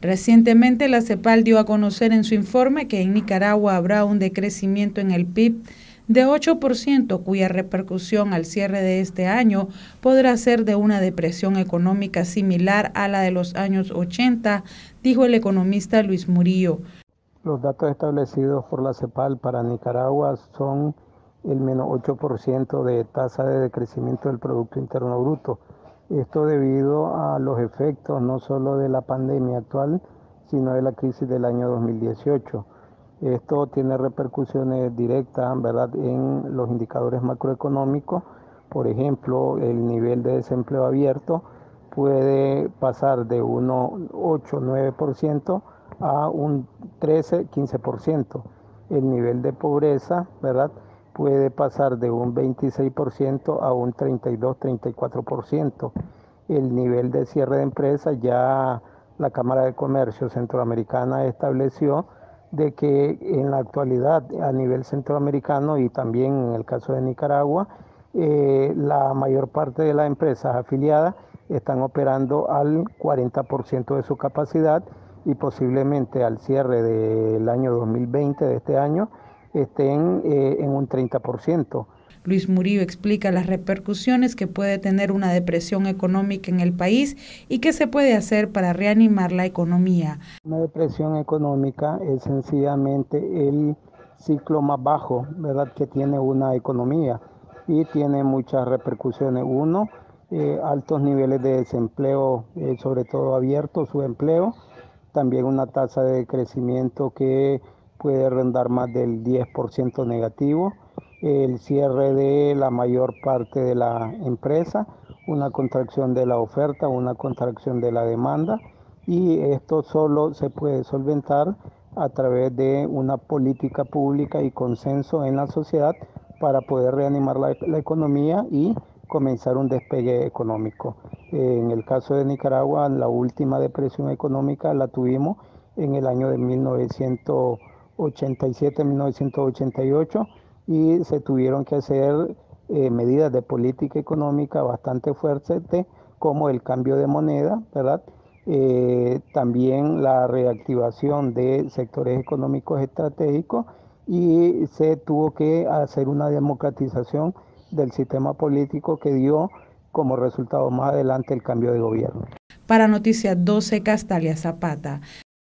Recientemente, la CEPAL dio a conocer en su informe que en Nicaragua habrá un decrecimiento en el PIB de 8%, cuya repercusión al cierre de este año podrá ser de una depresión económica similar a la de los años 80, dijo el economista Luis Murillo. Los datos establecidos por la CEPAL para Nicaragua son el menos 8% de tasa de decrecimiento del Producto Interno Bruto. Esto debido a los efectos no solo de la pandemia actual, sino de la crisis del año 2018. Esto tiene repercusiones directas, ¿verdad?, en los indicadores macroeconómicos. Por ejemplo, el nivel de desempleo abierto puede pasar de 1,8-9% a un 13-15%. El nivel de pobreza, ¿verdad?, puede pasar de un 26% a un 32-34%. El nivel de cierre de empresas, ya la Cámara de Comercio Centroamericana estableció de que en la actualidad a nivel centroamericano y también en el caso de Nicaragua, la mayor parte de las empresas afiliadas están operando al 40% de su capacidad y posiblemente al cierre del año 2020, de este año, estén en un 30%. Luis Murillo explica las repercusiones que puede tener una depresión económica en el país y qué se puede hacer para reanimar la economía. Una depresión económica es sencillamente el ciclo más bajo, ¿verdad?, que tiene una economía y tiene muchas repercusiones. Uno, altos niveles de desempleo, sobre todo abierto, subempleo. También una tasa de crecimiento que puede rondar más del 10% negativo, el cierre de la mayor parte de la empresa, una contracción de la oferta, una contracción de la demanda, y esto solo se puede solventar a través de una política pública y consenso en la sociedad para poder reanimar la economía y comenzar un despegue económico. En el caso de Nicaragua, la última depresión económica la tuvimos en el año de 1987-1988 y se tuvieron que hacer medidas de política económica bastante fuertes, como el cambio de moneda, ¿verdad? También la reactivación de sectores económicos estratégicos, y se tuvo que hacer una democratización del sistema político que dio como resultado más adelante el cambio de gobierno. Para Noticias 12, Castalia Zapata.